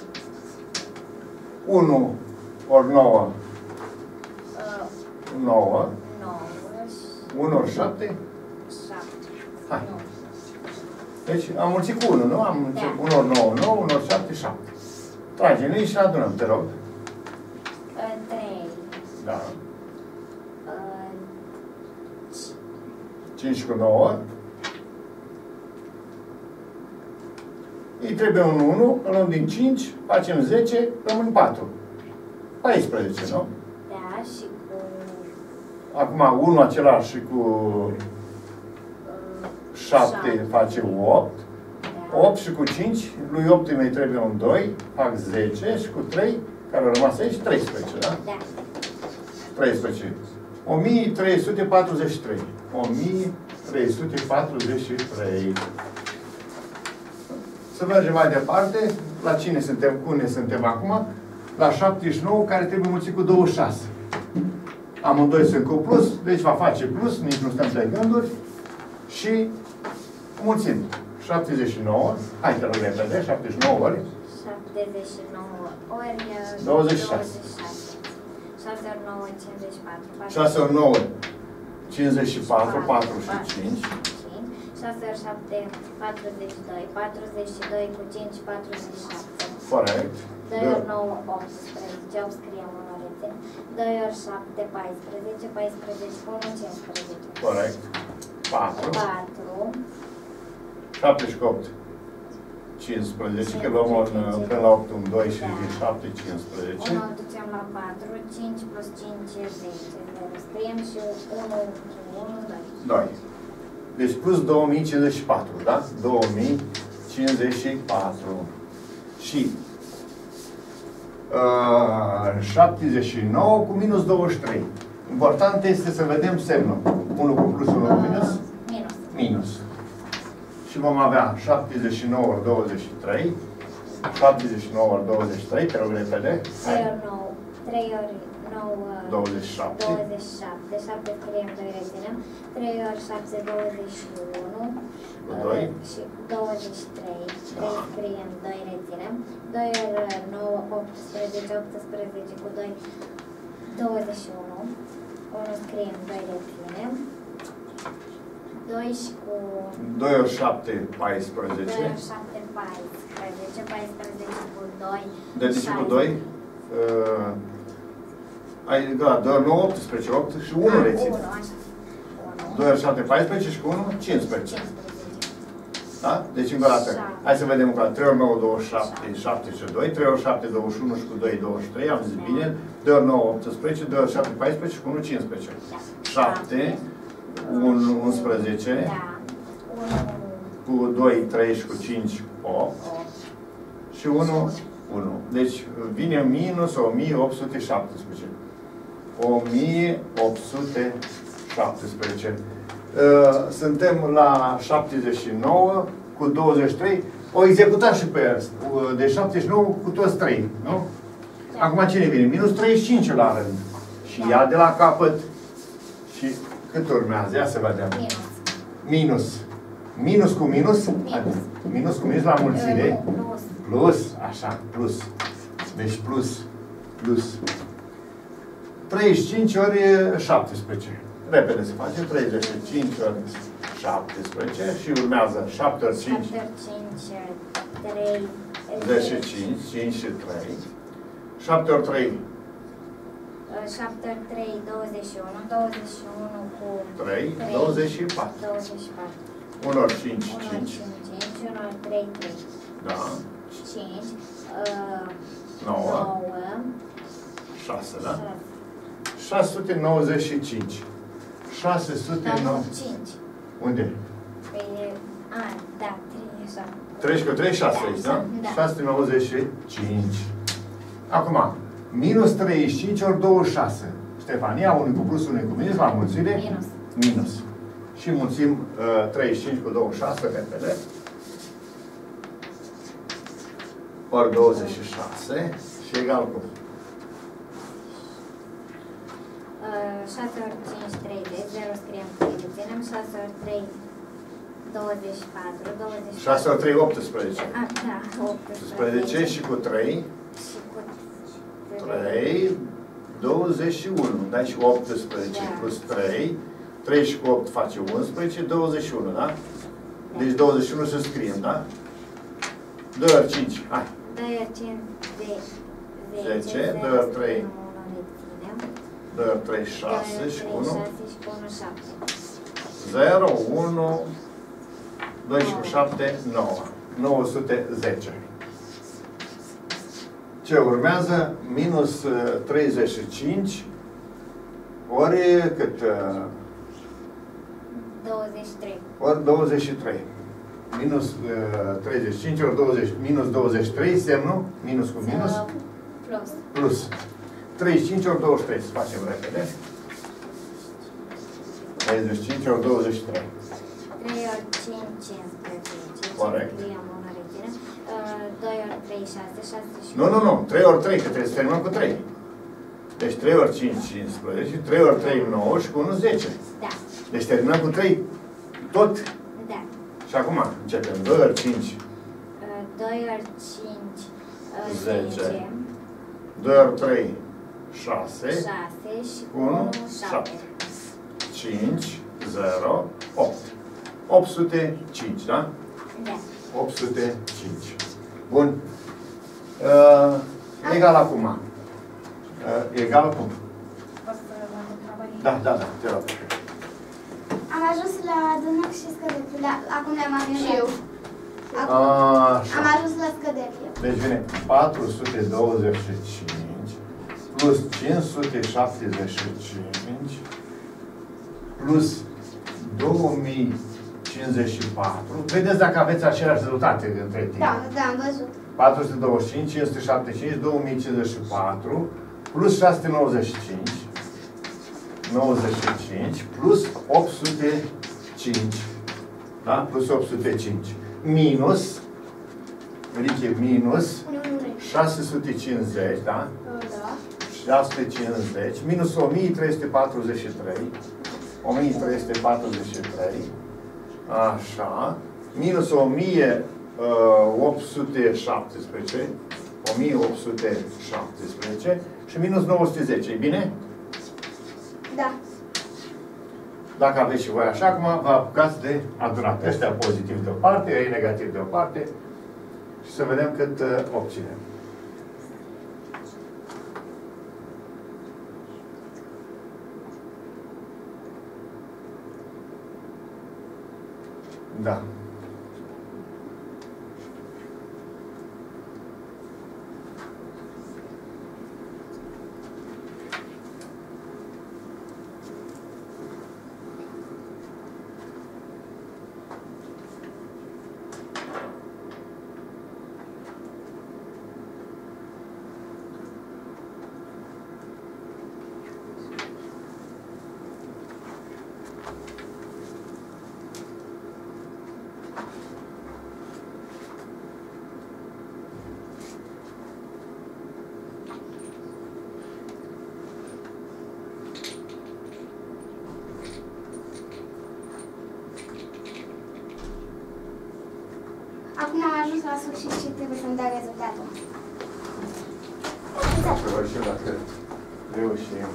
unu ori nouă, Uh, nouă. nouă și unu ori șapte. șapte. Hai. Nu. Deci am mulțit cu unu, nu? Am mulțit Da. unu ori nouă, nouă, unu ori șapte, șapte. Tragem-i și adunăm, te rog. Uh, trei. Da. Uh, cinci cu nouă. Îi trebuie un unu, îl luăm din cinci, facem zece, rămân patru. paisprezece, nu? da, și cu Acum unu același și cu uh, șapte face opt. Da. opt și cu cinci, lui opt îi mai trebuie un doi, fac zece și cu trei, care au rămas aici, treisprezece, da? Da. treisprezece. o mie trei sute patruzeci și trei. o mie trei sute patruzeci și trei. Să mergem mai departe. La cine suntem? Cu ne suntem acum? La șaptezeci și nouă, care trebuie mulțit cu douăzeci și șase. Amândoi sunt cu plus, deci va face plus, nici nu stăm pe gânduri. Și mulțim. șaptezeci și nouă, hai să rog repede, șaptezeci și nouă ori. șaptezeci și nouă ori douăzeci și șase. șase ori nouă, cincizeci și patru. șase ori nouă, cincizeci și patru, patru și cinci. șase ori șapte, patruzeci și doi. patruzeci și doi cu cinci, patruzeci și șapte. Corect. doi ori nouă, optsprezece. opt scriem unu, rețin. doi ori șapte, paisprezece. paisprezece cu unu, cincisprezece. Corect. patru. patru. șapte și opt. cincisprezece, că luăm un, până la opt un doi și din șapte, cincisprezece. unu îl ducem la patru, cinci plus cinci, zece. zero. Scriem și unu cu unu, doi. doi. Deci plus două mii cincizeci și patru, da? două mii cincizeci și patru. Și uh, șaptezeci și nouă cu minus douăzeci și trei. Important este să vedem semnul. unul cu plus, unul cu minus. Uh, minus. Minus. Și vom avea șaptezeci și nouă ori douăzeci și trei. șaptezeci și nouă ori douăzeci și trei, te rog repede. trei ori nouă, trei ori nouă, douăzeci și șapte. douăzeci și șapte, șapte scriem, doi reținem, trei ori șapte, douăzeci și unu, Cu doi. și douăzeci și trei, trei scriem, doi reținem, doi ori nouă, optsprezece, optsprezece cu doi, douăzeci și unu, unu scriem, doi reținem, doi și cu doi ori șapte, paisprezece. doi ori șapte, paisprezece, paisprezece cu doi, Deci cu doi. Uh, ai, da, doi ori nouă, optsprezece, opt și unu reține. unu, așa. unu. doi ori șapte, paisprezece și cu unu, cincisprezece. cincisprezece. Da? Deci încă o dată. șapte. Hai să vedem încă o dată. trei ori nouă, douăzeci și șapte, șapte și doi. trei ori șapte, douăzeci și unu și cu doi, douăzeci și trei. Am zis bine. doi ori nouă, optsprezece. doi ori șapte, paisprezece și cu unu, cincisprezece. șapte, unu, unsprezece. Da. unu, Cu doi, trei și cu cinci, opt. opt. Și unu, unu. Deci vine minus o mie opt sute șaptesprezece. o mie opt sute șaptesprezece. Suntem la șaptezeci și nouă cu douăzeci și trei. O executat și pe el. De șaptezeci și nouă cu toți trei, nu? Da. Acum cine vine? Minus treizeci și cinci la rând. Și ia de la capăt. Și cât urmează? Ia să vedem. Minus. Minus. Minus cu minus? Minus. Minus cu minus la mulțire. Uh, Plus. Plus, așa, plus. Deci plus, plus. treizeci și cinci ori șaptesprezece. Repede se face. treizeci și cinci ori șaptesprezece și urmează șapte ori cinci. șapte ori cinci, trei. treizeci și cinci, cinci și trei. șapte ori trei. șapte ori trei, douăzeci și unu. douăzeci și unu cu trei, douăzeci și patru. douăzeci și patru. unu ori cinci, unu ori cinci. cinci, cinci. unu ori trei, trei. Da. cinci. uh, nouă. nouă. șase, da? șase. șase sute nouăzeci și cinci. șase sute Da, nouăzeci. nu, cinci. Unde? Păi, a, da, trei, așa. treizeci cu trei, șase aici, da? Da. șase sute nouăzeci și cinci. Acum, minus treizeci și cinci ori douăzeci și șase. Ștefania, unul cu plus, unul cu minus, la mulțire? Minus. Minus. Și mulțim uh, treizeci și cinci cu douăzeci și șase, repede. Ori douăzeci și șase și egal cu șase ori cinci, treizeci, zero scriem trei, reținem, șase ori trei, douăzeci și patru, douăzeci și patru. șase ori trei, optsprezece. A, da, optsprezece. optsprezece și cu trei, Și cu trei, douăzeci și unu. Da? Și optsprezece Da. plus trei, trei și cu opt face unsprezece, douăzeci și unu, da? Deci douăzeci și unu să scriem, da? doi ori cinci, hai. doi ori cinci, de zece, zece, doi ori trei. doi ori trei, șase și cu unu. șase și cu unu, șapte. zero, unu, doi și cu șapte, nouă. nouă sute zece. Ce urmează? Minus uh, treizeci și cinci ori cât? Uh, douăzeci și trei. ori douăzeci și trei. Minus uh, treizeci și cinci ori douăzeci, minus douăzeci și trei, semnul? Minus cu minus? Să- Plus. Plus. treizeci și cinci ori douăzeci și trei, să facem repede. treizeci și cinci ori douăzeci și trei. trei ori cinci, cincisprezece. Corect. Scriem una reținem. doi ori trei, șase, șase și Nu, nu, nu. trei ori trei, că trebuie să terminăm cu trei. Deci trei ori cinci, cincisprezece. trei ori trei, nouă și cu unu, zece. Da, Deci terminăm cu trei tot. da. Și acum începem. doi ori cinci, doi ori cinci, zece. zece. doi ori trei, șase. șase și cu unu, unu, șapte. șapte. cinci, zero, opt. opt sute cinci, da? Da. opt sute cinci. Bun. Uh, egal acum. Uh, egal acum. Poți să vă întrebări? Da, da, da, te rog. Am ajuns la adunări și scăderi. La, acum le-am ajuns. Și eu. Acum Așa. am ajuns la scăderi. Deci vine patru sute douăzeci și cinci plus cinci sute șaptezeci și cinci plus două mii cincizeci și patru. Vedeți dacă aveți aceleași rezultate între timp. Da, da, am văzut. patru sute douăzeci și cinci, cinci sute șaptezeci și cinci, două mii cincizeci și patru plus șase sute nouăzeci și cinci, nouăzeci și cinci plus opt sute cinci. Da? Plus opt sute cinci. Minus, riche minus Unde, unde? șase sute cincizeci, da? Da. șase sute cincizeci minus o mie trei sute patruzeci și trei. o mie trei sute patruzeci și trei. Așa. Minus o mie opt sute șaptesprezece. o mie opt sute șaptesprezece. Și minus nouă sute zece. E bine? Da. Dacă aveți și voi așa, acum vă apucați de adunat. Ăștia pozitiv de o parte, ei negativ de o parte. Și să vedem cât uh, obținem. Da. Acum am ajuns la sfârșit și trebuie să-mi dea rezultatul. Să văd și dacă reușim.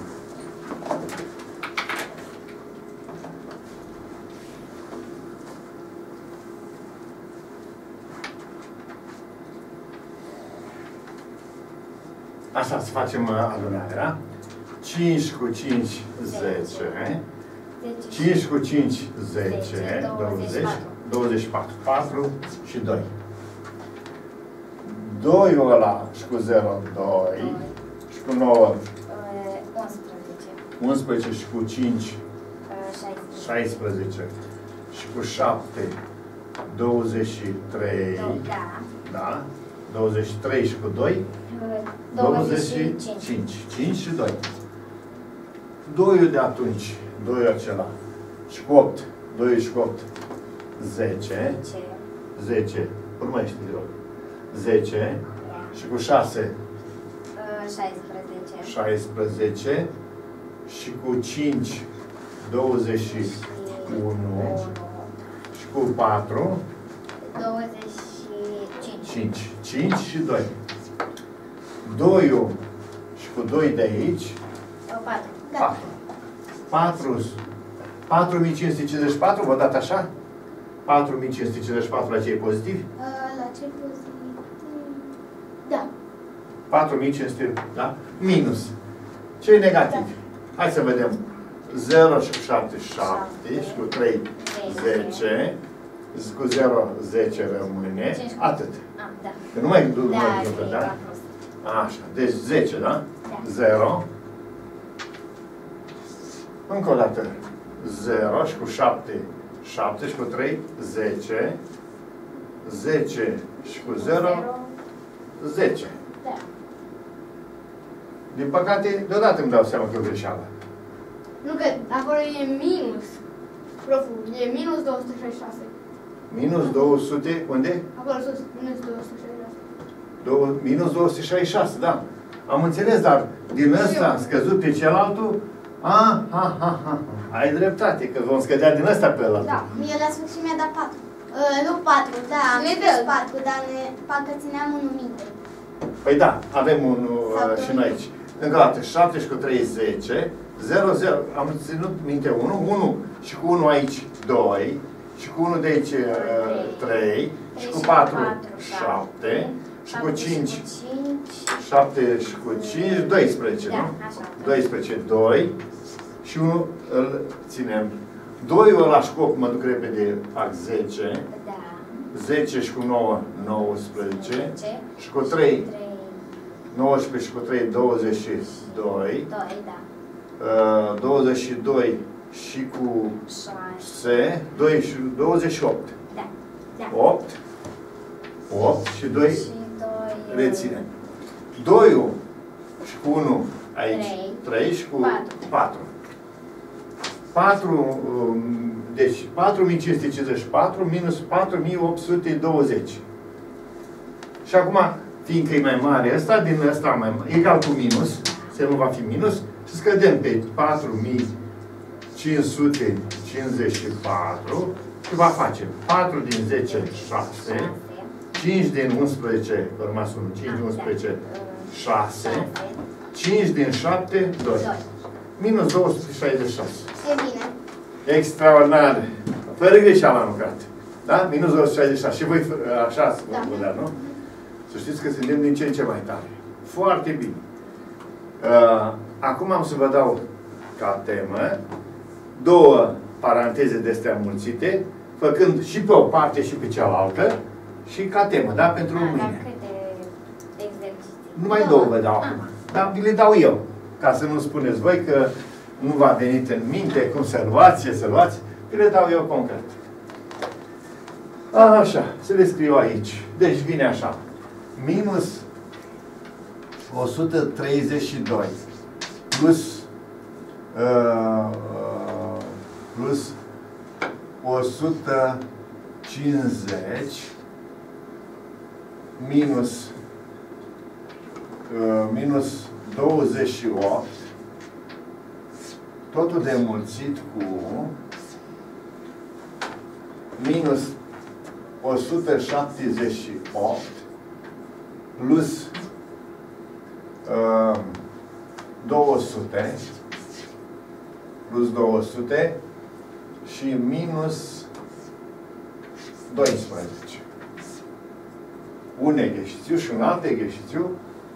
Așa, să facem adunarea. cinci cu cinci, zece. cinci cu cinci, zece. douăzeci. douăzeci și patru. patru și doi. doi-ul ăla și cu zero, doi. Și cu nouă, unsprezece. unsprezece și cu cinci, șaisprezece. Și cu șapte, douăzeci și trei. Da. Da? douăzeci și trei și cu doi, douăzeci și cinci. cinci și doi. doi-ul de atunci, doi-ul acela. Și cu opt, doi și cu opt. zece. zece. Urmărește de rog. zece. Și cu șase. șaisprezece. șaisprezece. Și cu cinci. douăzeci și unu. Și cu patru. douăzeci și cinci. cinci. cinci și doi. doi-ul și cu doi de aici. patru. patru. patru. patru mii cinci sute cincizeci și patru, vă dați așa? patru mii cinci sute cincizeci și patru la cei pozitivi? La ce pozitiv? Da. patru mii cinci sute, da? Minus. Ce e negativ? Da. Hai să vedem. zero și cu șapte, șapte. Și cu trei, zece. Cu zero, zece rămâne. Atât. Ah, da. Că nu mai duc, Da, mai duc, da? Așa. Deci zece, da? Da. zero. Încă o dată. zero și cu șapte, șapte și cu trei, zece. zece și cu zero, zece. Da. Din păcate, deodată îmi dau seama că e o greșeală. Nu, că acolo e minus. Proful, e minus două sute șaizeci și șase. Minus două sute, unde? Acolo sus, minus două sute șaizeci și șase. Două, minus două sute șaizeci și șase, da. Am înțeles, dar din ăsta am scăzut pe cealaltă. Ah, ha, ha, ha. Ai dreptate, că vom scădea din ăsta pe ăla. Da. Mie la sfârșit mi-a dat patru. Uh, nu patru, da, am Ne spus dă. patru, dar ne, parcă țineam unul minte. Păi da, avem unul Sau uh, și doi. noi aici. Încă o dată, șapte și cu trei, zece. zero, zero, am ținut minte unu. unu și cu unu aici, doi. Și cu unu de aici, uh, trei. Și cu patru, șapte. Și cu cinci, șapte și cu cinci, doisprezece, Da, nu? așa. doisprezece, doi. Și unul îl ținem. doi-ul ăla și cu opt, mă duc repede, fac zece. Da. zece și cu nouă, nouăsprezece. zece. Și cu trei, trei. nouăsprezece și cu trei, douăzeci și doi. doi, da. Uh, douăzeci și doi și cu șase. doi și douăzeci și opt. Da. Da. opt. opt și doi Și doi. reținem. doi-ul și cu unu aici, Trei. trei și cu Patru. patru. patru, um, deci patru mii cinci sute cincizeci și patru minus patru mii opt sute douăzeci. Și acum, fiindcă e mai mare ăsta, din ăsta mai mare, egal cu minus, semnul va fi minus și scădem pe patru mii cinci sute cincizeci și patru și va face patru din zece, șase, cinci din unsprezece, că rămas unu, cinci din unsprezece, șase, cinci din șapte, doi. Minus două sute șaizeci și șase. E bine. Extraordinar. Fără greșeală am lucrat. Da? Minus două sute șaizeci și șase. Și voi așa spun, da. Nu? Să știți că suntem din ce în ce mai tare. Foarte bine. Uh, acum am să vă dau ca temă două paranteze de-astea mulțite, făcând și pe o parte și pe cealaltă, și ca temă, da? Pentru mâine. Dar câte exerciții? Numai două vă dau acum. Dar vi le dau eu. Ca să nu spuneți voi că nu v-a venit în minte cum să luați, ce să luați, vi le dau eu concret. Așa, să le scriu aici. Deci vine așa. Minus o sută treizeci și doi plus uh, plus o sută cincizeci minus uh, minus douăzeci și opt, totul de înmulțit cu minus o sută șaptezeci și opt plus uh, două sute plus două sute și minus doisprezece. Un exercițiu și un alt exercițiu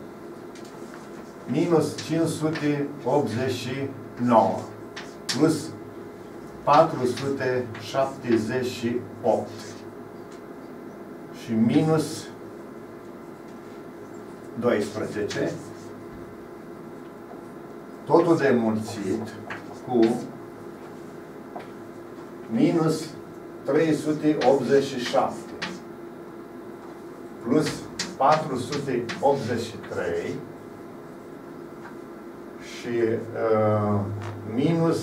minus cinci sute optzeci și nouă plus patru sute șaptezeci și opt și minus doisprezece, totul de înmulțit cu minus trei sute optzeci și șapte plus patru sute optzeci și trei și uh, minus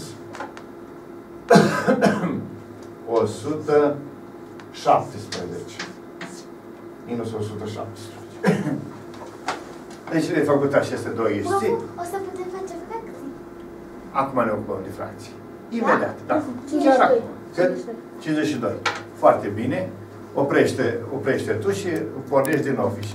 o sută șaptesprezece. Minus o sută șaptesprezece. Deci le-ai făcut aceste două exerciții. O să putem face fracții. Acum ne ocupăm de fracții. Imediat, da. cincizeci și doi. Cât? cincizeci și doi. Foarte bine. Oprește, oprește tu și pornești din nou.